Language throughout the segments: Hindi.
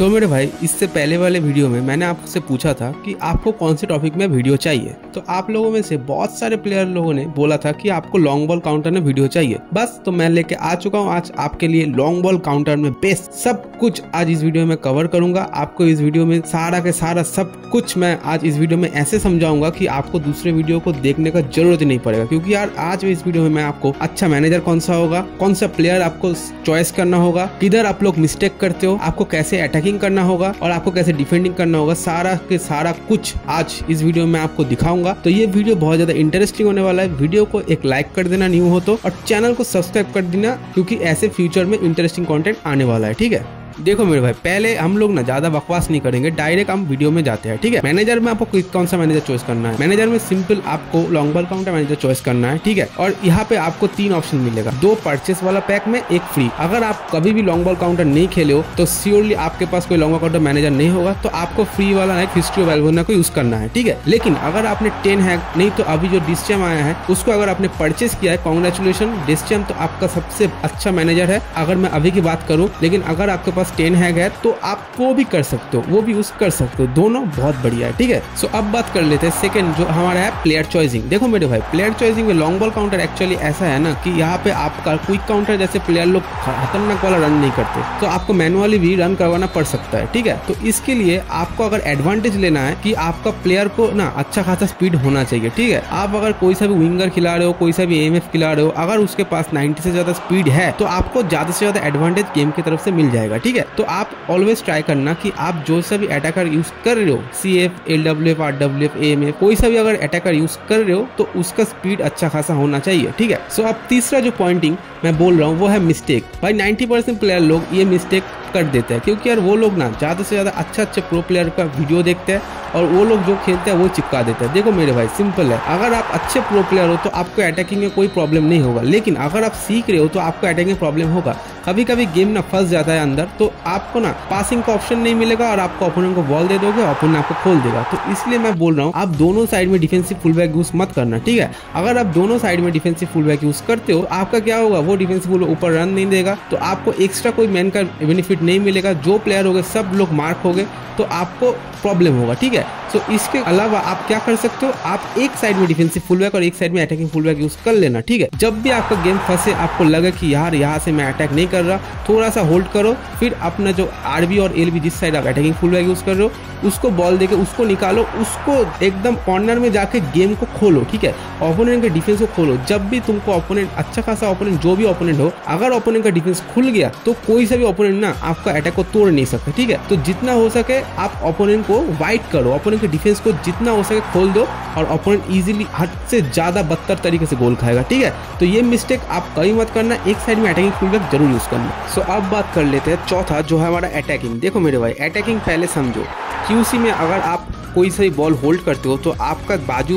तो मेरे भाई इससे पहले वाले वीडियो में मैंने आपसे पूछा था कि आपको कौन से टॉपिक में वीडियो चाहिए। तो आप लोगों में से बहुत सारे प्लेयर लोगों ने बोला था कि आपको लॉन्ग बॉल काउंटर में वीडियो चाहिए। बस तो मैं लेके आ चुका हूँ आज आपके लिए लॉन्ग बॉल काउंटर में बेस्ट सब कुछ आज इस वीडियो में कवर करूंगा। आपको इस वीडियो में सारा के सारा सब कुछ मैं आज इस वीडियो में ऐसे समझाऊंगा कि आपको दूसरे वीडियो को देखने का जरूरत ही नहीं पड़ेगा। क्योंकि यार आज इस वीडियो में मैं आपको अच्छा मैनेजर कौन सा होगा, कौन सा प्लेयर आपको चॉइस करना होगा, किधर आप लोग मिस्टेक करते हो, आपको कैसे अटैकिंग करना होगा और आपको कैसे डिफेंडिंग करना होगा, सारा के सारा कुछ आज इस वीडियो में आपको दिखाऊंगा। तो ये वीडियो बहुत ज्यादा इंटरेस्टिंग होने वाला है। वीडियो को एक लाइक कर देना न्यू हो तो, और चैनल को सब्सक्राइब कर देना क्योंकि ऐसे फ्यूचर में इंटरेस्टिंग कंटेंट आने वाला है। ठीक है, देखो मेरे भाई पहले हम लोग ना ज्यादा बकवास नहीं करेंगे, डायरेक्ट हम वीडियो में जाते हैं। ठीक है, मैनेजर में आपको कौन सा मैनेजर चॉइस करना है। मैनेजर में सिंपल आपको long ball counter manager choice करना है। ठीक है, और यहाँ पे आपको 3 ऑप्शन मिलेगा, 2 परचेस वाला पैक में, 1 फ्री। अगर आप कभी भी लॉन्ग बॉल काउंटर नहीं खेले हो तो श्योरली आपके पास कोई लॉन्ग बॉल काउंटर मैनेजर नहीं होगा, तो आपको फ्री वाला है हिस्ट्री वेलबोना को यूज करना है। ठीक है, लेकिन अगर आपने 10 हैक नहीं तो अभी जो डिस्चैम आया है उसको अगर आपने परचेस किया है, कॉन्ग्रेचुलेशन, डिस्चैम तो आपका सबसे अच्छा मैनेजर है अगर मैं अभी की बात करूँ। लेकिन अगर आपके पास 10 हैक है तो आप वो भी कर सकते हो, वो भी यूज कर सकते हो, दोनों बहुत बढ़िया है। ठीक है, सो अब बात कर लेते हैं सेकंड जो हमारा है प्लेयर चॉइसिंग। देखो मेरे भाई प्लेयर चॉइसिंग में लॉन्ग बॉल काउंटर एक्चुअली ऐसा है ना कि यहाँ पे आपका क्विक काउंटर जैसे प्लेयर लोग खतरनाक वाला रन नहीं करते तो आपको मैनुअली भी रन करवाना पड़ सकता है। ठीक है, तो इसके लिए आपको अगर एडवांटेज लेना है कि आपका प्लेयर को ना अच्छा खासा स्पीड होना चाहिए। ठीक है, आप अगर कोई सा भी विंगर खिला रहे हो, कोई सा भी एएमएफ खिला रहे हो, अगर उसके पास 90 से ज्यादा स्पीड है तो आपको ज्यादा से ज्यादा एडवांटेज गेम की तरफ से मिल जाएगा। ठीक है, तो आप ऑलवेज ट्राई करना कि आप जो सा भी अटैकर यूज कर रहे हो, CF, LWF, RWF, AMF, कोई सा भी अगर अटैकर यूज कर रहे हो तो उसका स्पीड अच्छा खासा होना चाहिए। ठीक है, सो अब तीसरा जो पॉइंटिंग मैं बोल रहा हूँ वो है मिस्टेक। भाई 90% प्लेयर लोग ये मिस्टेक कर देते हैं क्योंकि यार वो लोग ना ज्यादा से ज्यादा अच्छे प्रो प्लेयर का वीडियो देखते हैं और वो लोग जो खेलते हैं वो चिपका देते हैं। देखो मेरे भाई सिंपल है, अगर आप अच्छे प्रो प्लेयर हो तो आपको अटैकिंग में कोई प्रॉब्लम नहीं होगा, लेकिन अगर आप सीख रहे हो तो आपको अटैकिंग में प्रॉब्लम होगा। कभी कभी गेम ना फंस जाता है अंदर, तो आपको ना पासिंग का ऑप्शन नहीं मिलेगा और आपको ओपोनेंट को बॉल दे दोगे, ओपोनेंट आपको खोल देगा। तो इसलिए मैं बोल रहा हूँ आप दोनों साइड में डिफेंसिव फुल बैक यूज मत करना। ठीक है, अगर आप दोनों साइड में डिफेंसिव फुल बैक यूज करते हो आपका क्या होगा, वो डिफेंसिव फुल ऊपर रन नहीं देगा तो आपको एक्स्ट्रा कोई मैन का बेनिफिट नहीं मिलेगा। जो प्लेयर हो गए सब लोग मार्क हो गए तो आपको प्रॉब्लम होगा। ठीक है, तो इसके अलावा आप क्या कर सकते हो, आप एक साइड में डिफेंसिव फुल बैक और एक साइड में अटैकिंग फुल बैक यूज कर लेना। ठीक है, जब भी आपका गेम फंसे, आपको लगे कि यार यहाँ से मैं अटैक नहीं कर रहा, थोड़ा सा होल्ड करो, फिर अपना जो RB और LB जिस साइड आप अटैकिंग फुल बैक यूज कर रहे हो उसको बॉल देके उसको निकालो, उसको एकदम कॉर्नर में जाके गेम को खोलो। ठीक है, ओपोनेंट के डिफेंस को खोलो। जब भी तुमको ओपोनेंट अच्छा खासा ओपोनेंट जो भी ओपोनेंट हो, अगर ओपोनेंट का डिफेंस खुल गया तो कोई सा भी ओपोनेंट ना आपका अटैक को तोड़ नहीं सकता। ठीक है, तो जितना हो सके आप ओपोनेंट को वाइट करो, ओपोनेंट के डिफेंस को जितना हो सके खोल दो और ओपोनेंट इजीली हद से ज्यादा बदतर तरीके से गोल खाएगा। ठीक है, तो ये मिस्टेक आप कभी मत करना, एक साइड में अटैकिंग फुल बैक जरूर यूज करना। सो अब बात कर लेते हैं चौथा जो है हमारा अटैकिंग। देखो मेरे भाई अटैकिंग पहले समझो, QC में अगर आप कोई सा बॉल होल्ड करते हो तो आपका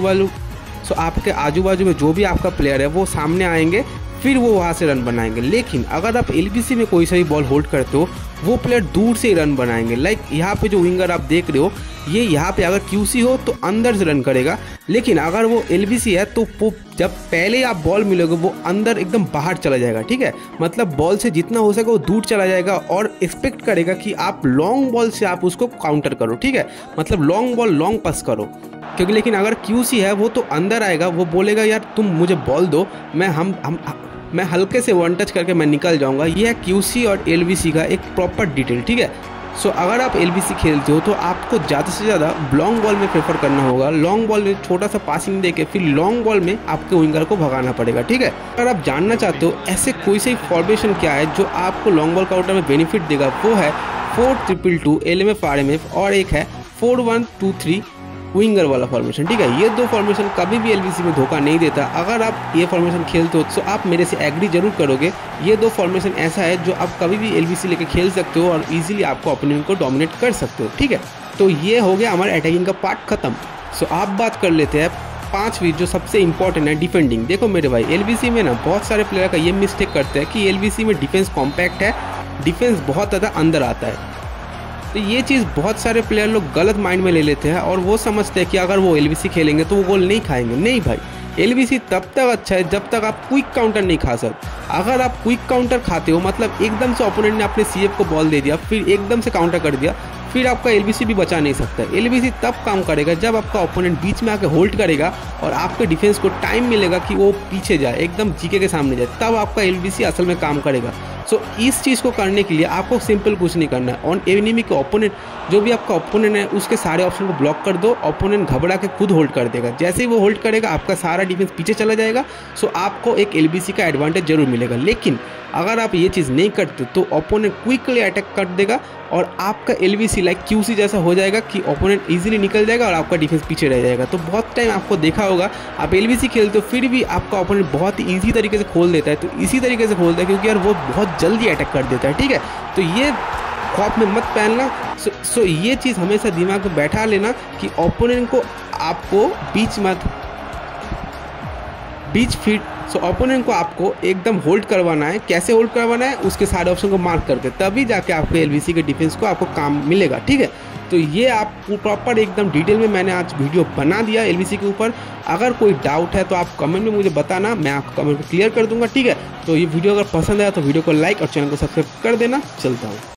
आपके आजू बाजू में जो भी आपका प्लेयर है वो सामने आएंगे, फिर वो वहाँ से रन बनाएंगे। लेकिन अगर आप LBC में कोई सा भी बॉल होल्ड करते हो वो प्लेयर दूर से ही रन बनाएंगे। लाइक यहाँ पे जो विंगर आप देख रहे हो, ये यहाँ पे अगर QC हो तो अंदर से रन करेगा, लेकिन अगर वो LBC है तो वो जब पहले आप बॉल मिलोगे वो अंदर एकदम बाहर चला जाएगा। ठीक है, मतलब बॉल से जितना हो सके वो दूर चला जाएगा और एक्सपेक्ट करेगा कि आप लॉन्ग बॉल से आप उसको काउंटर करो। ठीक है, मतलब लॉन्ग बॉल लॉन्ग पास करो, क्योंकि लेकिन अगर QC है वो तो अंदर आएगा, वो बोलेगा यार तुम मुझे बॉल दो, मैं हल्के से वन टच करके मैं निकल जाऊंगा। ये है QC और LBC का एक प्रॉपर डिटेल। ठीक है, सो अगर आप LBC खेलते हो तो आपको ज़्यादा से ज़्यादा लॉन्ग बॉल में प्रेफर करना होगा। लॉन्ग बॉल में छोटा सा पासिंग देके फिर लॉन्ग बॉल में आपके विंगर को भगाना पड़ेगा। ठीक है, अगर आप जानना चाहते हो ऐसे कोई सा फॉर्मेशन क्या है जो आपको लॉन्ग बॉल काउंटर में बेनिफिट देगा, वो है 4-2-2 LMF RMF और एक है 4-1-2-3 विंगर वाला फॉर्मेशन। ठीक है, ये 2 फॉर्मेशन कभी भी LBC में धोखा नहीं देता। अगर आप ये फॉर्मेशन खेलते हो तो आप मेरे से एग्री जरूर करोगे, ये 2 फॉर्मेशन ऐसा है जो आप कभी भी LBC लेके खेल सकते हो और इजीली आपको ओपोनेंट को डोमिनेट कर सकते हो। ठीक है, तो ये हो गया हमारे अटैकिंग का पार्ट खत्म। सो आप बात कर लेते हैं 5वीं जो सबसे इंपॉर्टेंट है, डिफेंडिंग। देखो मेरे भाई LBC में ना बहुत सारे प्लेयर का ये मिस्टेक करते हैं कि LBC में डिफेंस कॉम्पैक्ट है, डिफेंस बहुत ज़्यादा अंदर आता है। तो ये चीज़ बहुत सारे प्लेयर लोग गलत माइंड में ले लेते हैं और वो समझते हैं कि अगर वो LBC खेलेंगे तो वो गोल नहीं खाएंगे। नहीं भाई, LBC तब तक अच्छा है जब तक आप क्विक काउंटर नहीं खा सकते। अगर आप क्विक काउंटर खाते हो, मतलब एकदम से ओपोनेंट ने अपने CF को बॉल दे दिया, फिर एकदम से काउंटर कर दिया, फिर आपका LBC भी बचा नहीं सकता। LBC तब काम करेगा जब आपका ओपोनेंट बीच में आके होल्ड करेगा और आपके डिफेंस को टाइम मिलेगा कि वो पीछे जाए, एकदम जीके के सामने जाए, तब आपका LBC असल में काम करेगा। सो इस चीज़ को करने के लिए आपको सिंपल कुछ नहीं करना है। ऑन एनिमी के ओपोनेंट, जो भी आपका ओपोनेंट है, उसके सारे ऑप्शन को ब्लॉक कर दो। ओपोनेंट घबरा के खुद होल्ड कर देगा। जैसे ही वो होल्ड करेगा आपका सारा डिफेंस पीछे चला जाएगा। सो आपको एक LBC का एडवांटेज जरूर मिलेगा। लेकिन अगर आप ये चीज़ नहीं करते तो ओपोनेंट क्विकली अटैक कर देगा और आपका LBC लाइक QC जैसा हो जाएगा कि ओपोनेंट इजीली निकल जाएगा और आपका डिफेंस पीछे रह जाएगा। तो बहुत टाइम आपको देखा होगा आप LBC खेलते हो फिर भी आपका ओपोनेंट बहुत ही ईजी तरीके से खोल देता है। तो इसी तरीके से खोलता है क्योंकि यार वो बहुत जल्दी अटैक कर देता है, ठीक है। तो ये खौफ में मत पहनना। सो ये चीज़ हमेशा दिमाग में बैठा लेना कि ओपोनेंट को आपको बीच फीट। सो ओपोनेंट को आपको एकदम होल्ड करवाना है। कैसे होल्ड करवाना है, उसके सारे ऑप्शन को मार्क करके, तभी जाके आपको LBC के डिफेंस को आपको काम मिलेगा, ठीक है। तो ये आप प्रॉपर एकदम डिटेल में मैंने आज वीडियो बना दिया LBC के ऊपर। अगर कोई डाउट है तो आप कमेंट में मुझे बताना, मैं आपको कमेंट को क्लियर कर दूंगा, ठीक है। तो ये वीडियो अगर पसंद आया तो वीडियो को लाइक और चैनल को सब्सक्राइब कर देना। चलता हूँ।